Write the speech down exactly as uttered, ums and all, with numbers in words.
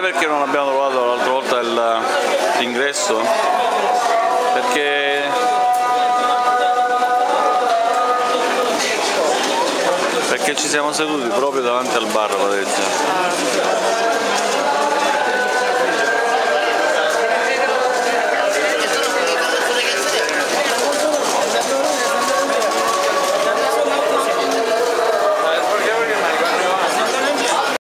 perché non abbiamo trovato l'altra volta l'ingresso? Perché perché ci siamo seduti proprio davanti al bar, Patrizia.